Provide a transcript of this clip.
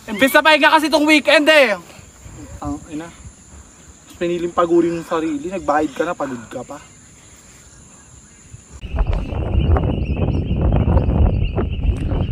Imbes na pahinga kasi itong weekend eh. Ang ina. Piniling pagurin yung sarili, nagbayad ka na, pagod ka pa.